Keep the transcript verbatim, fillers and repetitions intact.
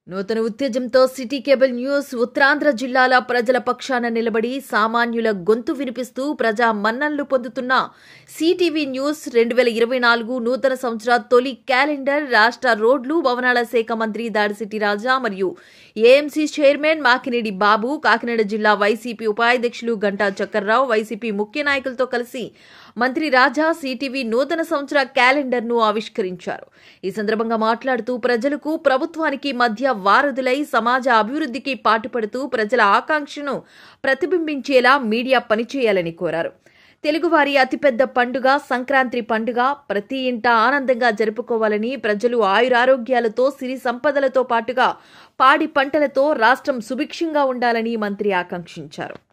నూతన ఉత్తేజంతో city cable news Uttarandhra జిల్లాల ప్రజల పక్షాన నిలబడి సామాన్యుల గొంతు వినిపిస్తూ ప్రజా మన్ననలు పొందుతున్న సిటీవీ న్యూస్ రెండు వేల ఇరవై నాలుగు నూతన సంవత్సర తొలి క్యాలెండర్ రాష్ట్ర రోడ్లు భవనాల శాఖ మంత్రి దాడిశెట్టి రాజా మరియు ఏఎంసీ చైర్మన్ మాకినేడి బాబు, కాకినాడ జిల్లా వైసీపీ ఉపాధ్యక్షులు గంటా చక్కర్రావు, వైసీపీ ముఖ్య నాయకులతో కలిసి మంత్రి రాజా సిటీవీ నూతన సంవత్సర క్యాలెండర్ ను ఆవిష్కరించారు. ఈ సందర్భంగా మాట్లాడుతూ ప్రజలకు ప్రభుత్వానికి మధ్య వారధులై సమాజ అభివృద్ధికి పాటుపడుతూ ప్రజల ఆకాంక్షను ప్రతిబింబించేలా మీడియా పనిచేయాలని కోరారు. తెలుగువారి అతిపెద్ద పండుగ సంక్రాంతి పండుగ ప్రతి ఇంట ఆనందంగా జరుపుకోవాలని, ప్రజలు ఆయురారోగ్యాలతో సిరి సంపదలతో పాటుగా పాడి పంటలతో రాష్ట్రం సుభిక్షంగా ఉండాలని మంత్రి ఆకాంక్షించారు.